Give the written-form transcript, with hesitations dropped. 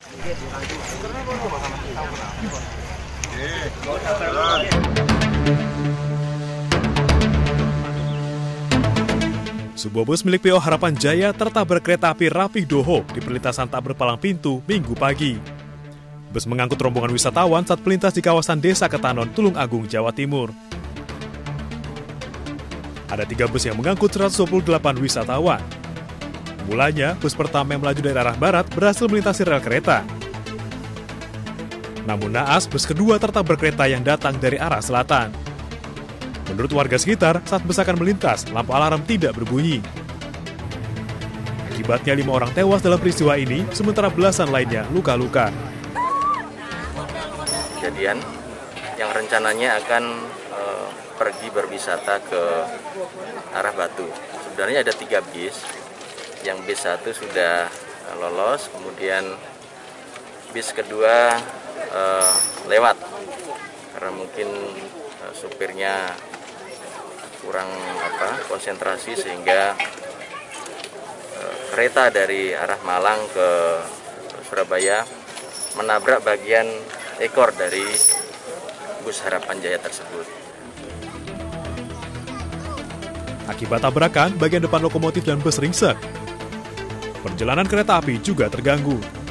Sebuah bus milik PO Harapan Jaya tertabrak kereta api Rapih Doho di perlintasan tak berpalang pintu Minggu pagi. Bus mengangkut rombongan wisatawan saat melintas di kawasan Desa Ketanon, Tulung Agung, Jawa Timur. Ada 3 bus yang mengangkut 128 wisatawan. Mulanya, bus pertama yang melaju dari arah barat berhasil melintasi rel kereta. Namun naas, bus kedua tertabrak kereta yang datang dari arah selatan. Menurut warga sekitar, saat bus akan melintas, lampu alarm tidak berbunyi. Akibatnya 5 orang tewas dalam peristiwa ini, sementara belasan lainnya luka-luka. Kejadian yang rencananya akan pergi berwisata ke arah Batu. Sebenarnya ada 3 bis. Yang bis 1 sudah lolos, kemudian bis kedua lewat karena mungkin supirnya kurang konsentrasi sehingga kereta dari arah Malang ke Surabaya menabrak bagian ekor dari bus Harapan Jaya tersebut. Akibat tabrakan, bagian depan lokomotif dan bus ringsek. Perjalanan kereta api juga terganggu.